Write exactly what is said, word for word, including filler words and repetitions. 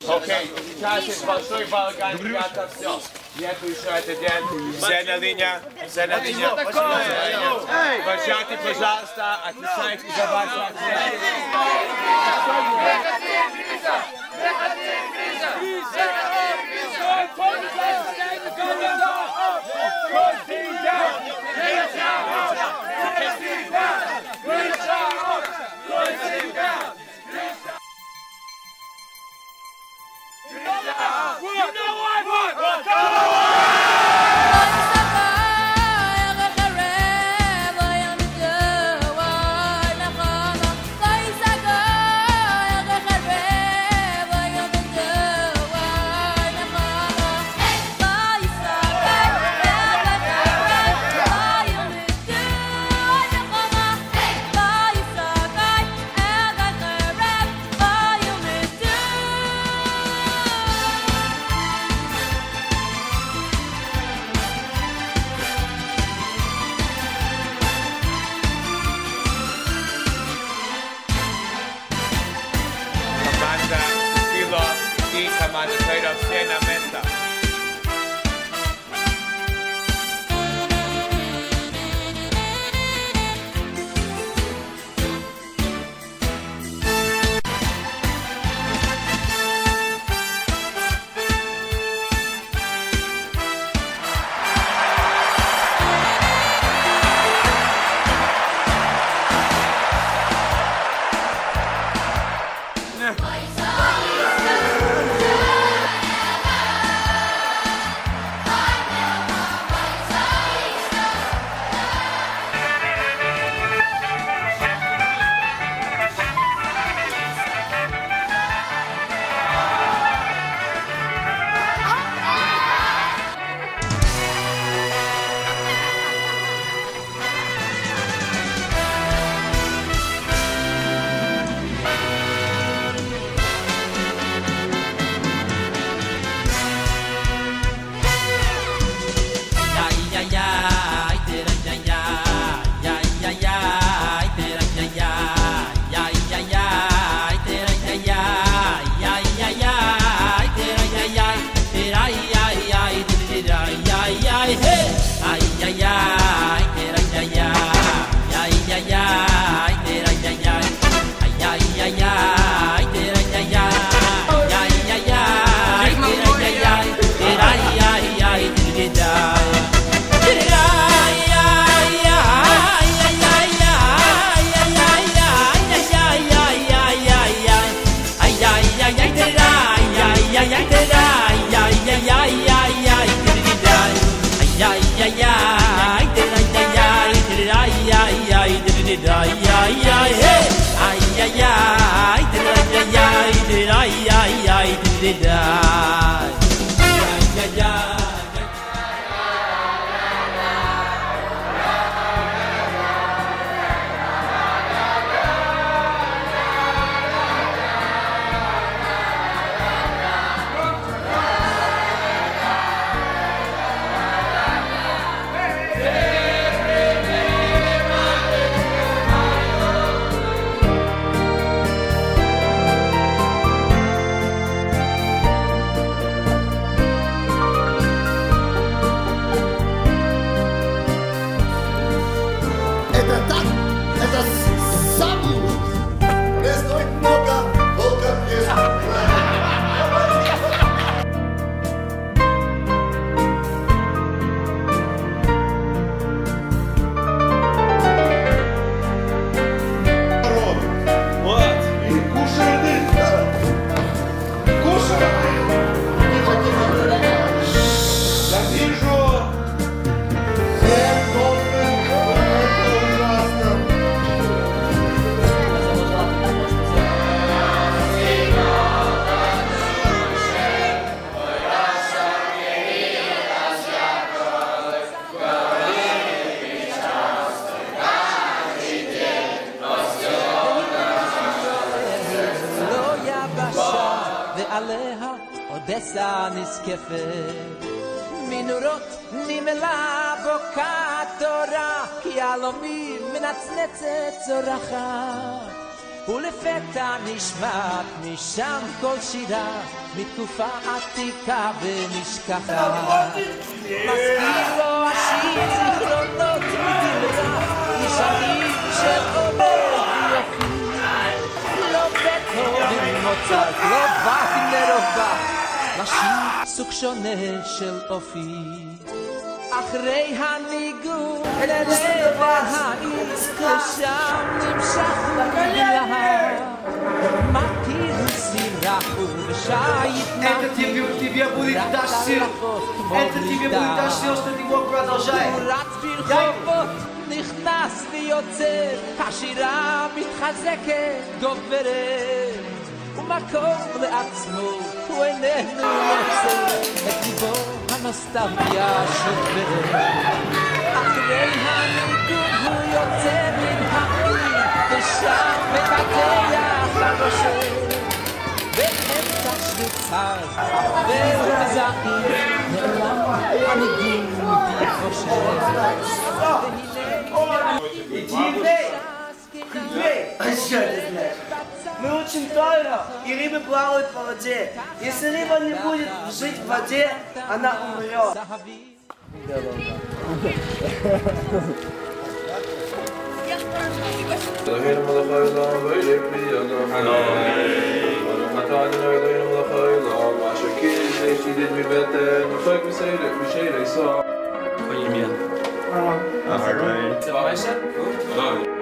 Окей, сейчас есть большой балаган, ребята, все. Нету еще этот день. Все на линии, все на линии. Вожатый, пожалуйста, отвечайте за ваши ответы. Odessa niskefet מנורות נמלה בוקעת תורה כי הלומי מנצנצת צורחת ולפתע נשמעת משם כל שירה מתקופה עתיקה ונשכחת. מזכיר לו השיר זיכרונות מדברה ישנים של עומר יופי. לא בטהובן מוצרט, לא וגנר או באך, לשיר סוג שונה של אופי. אחרי הניגון ללב העיר לשם נמשכו בלהה. מכירו סירחו ושייט נחים רק ללכות כמו בלידה. הוא רץ ברחובות נכנס ויוצא, השירה מתחזקת גוברת, ומקום לעצמו הוא איננו יוצא, את ליבו הנוסטלגיה שוברת. אחרי הניגון הוא יוצא מן העיר ושם מקטח לראשו, באמצע שוויצר והוא זעיר נעלם הניגון וחושב. Мы очень тайно, и рыбы плавают по воде. Если рыба не будет жить в воде, она умрет. Alright.